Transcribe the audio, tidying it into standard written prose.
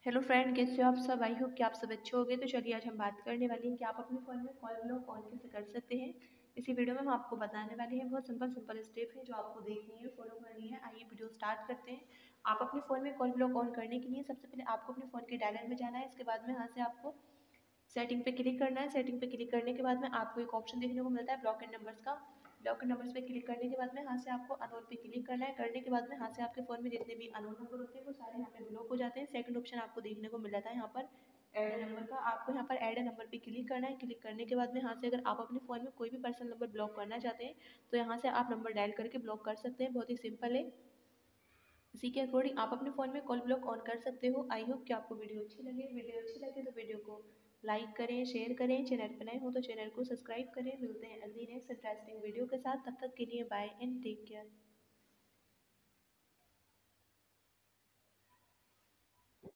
Hello friend, कैसे हो आप सब। आई होप कि आप सब अच्छे होंगे। तो चलिए आज हम बात करने वाले हैं कि आप अपने फ़ोन में कॉल ब्लॉक ऑन कैसे कर सकते हैं। इसी वीडियो में हम आपको बताने वाले हैं। बहुत सिंपल सिंपल स्टेप है जो आपको देखनी है, फॉलो करनी है। आइए वीडियो स्टार्ट करते हैं। आप अपने फ़ोन में कॉल ब्लॉक ऑन करने के लिए सबसे पहले आपको अपने फ़ोन के डायलर में जाना है। इसके बाद में यहाँ से आपको सेटिंग पे क्लिक करना है। सेटिंग पे क्लिक करने के बाद में आपको एक ऑप्शन देखने को मिलता है ब्लॉक एंड नंबर्स का। ब्लॉक एंड नंबर्स पे क्लिक करने के बाद में यहाँ से आपको अनोन पे क्लिक करना है। करने के बाद में यहाँ से आपके फ़ोन में जितने भी अनोन नंबर होते हैं वो सारे यहाँ पे ब्लॉक हो जाते हैं। सेकंड ऑप्शन आपको देखने को मिल जाता है यहाँ पर ऐड ए नंबर का। आपको यहाँ पर ऐड ए नंबर पे क्लिक करना है। क्लिक करने के बाद में यहाँ से अगर आप अपने फ़ोन में कोई भी पर्सनल नंबर ब्लॉक करना चाहते हैं तो यहाँ से आप नंबर डायल करके ब्लॉक कर सकते हैं। बहुत ही सिंपल है। इसी के अकॉर्डिंग आप अपने फ़ोन में कॉल ब्लॉक ऑन कर सकते हो। आई होप कि आपको वीडियो अच्छी लगे। वीडियो अच्छी लगे तो वीडियो को लाइक करें, शेयर करें। चैनल पर नए हो तो चैनल को सब्सक्राइब करें। मिलते हैं अगली नेक्स्ट इंटरेस्टिंग वीडियो के साथ। तब तक के लिए बाय एंड टेक केयर।